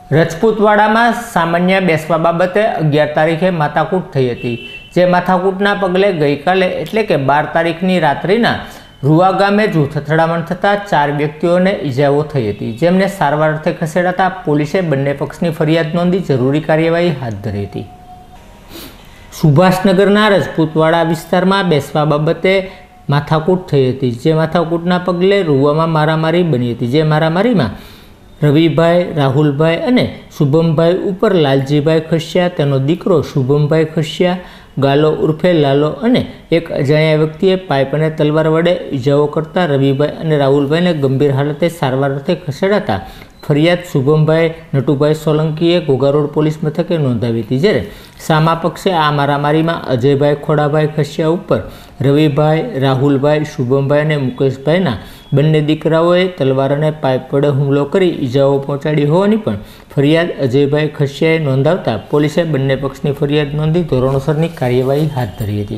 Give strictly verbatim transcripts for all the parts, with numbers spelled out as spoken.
रजपूतवाड़ा में सामान्य बेसवा बाबते अगियार तारीखे माथाकूट थई हती। जे माथाकूटना पगले गई काले एटले के बार तारीखनी रात्रिना रुआ गामे जूथ અથડામણ થતા चार व्यक्तिओने ईजाओ थई हती, जेमने सारवार अर्थे खसेडाता पोलीसे बंने पक्षनी फरियाद नोंधी जरूरी कार्यवाही हाथ धरी हती। सुभाषनगरना रजपूतवाड़ा विस्तारमां बेसवा बाबते माथाकूट थई हती, जे माथाकूटना पगले रुआमां मारामारी बनी हती। जे मारामारीमां रविभाई, राहुलभाई अने शुभमभाई उपर लालजीभाई खस्या, तेनो दीकरो शुभमभाई खस्या, गालो उर्फे लालो अने एक अजाण्या व्यक्तिए पाइप अने तलवार वडे ईजाओ करता रविभाई अने राहुलभाई ने गंभीर हालते सारवार अर्थे खसेडाता फरियाद शुभमभाई नटुभाई सोलंकीए घोघा रोड पोलीस मथके नोंधावी हती। ज्यारे सामा पक्षे आ मारामारीमां अजयभाई खोड़ाभाई खस्या उपर रविभाई, राहुलभाई, शुभमभाई अने मुकेशभाईना बंने दीकराओए तलवार अने पाइप वडे हुमलो करी ईजाओ पहोंचाडी होवानी पण फरियाद अजयभाई खस्याए नोंधावता पोलीसे बंने पक्षनी फरियाद नोंधी धोरणसरनी कार्यवाही हाथ धरी हती।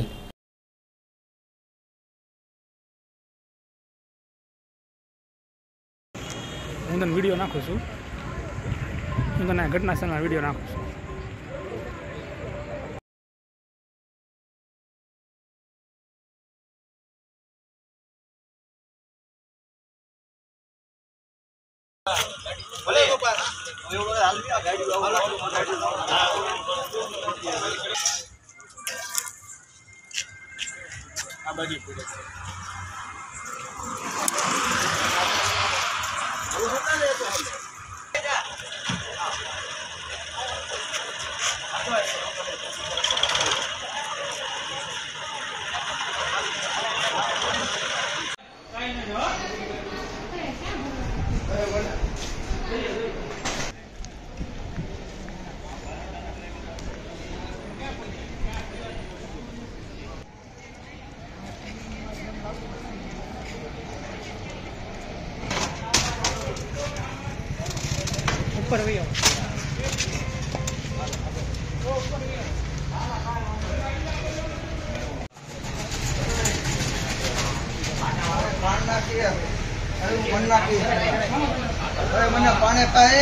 हूँ तने विडियो नाखू छूँ, हूँ तने घटना स्थळना विडियो नाखू छूँ। भले गोपाल हाल भी गाड़ी आ बाजी पूरे वो होता ले तो हम ऊपर भी आओ। મને પાણી પાએ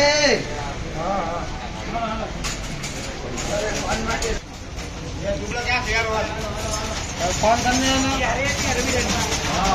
फोन करने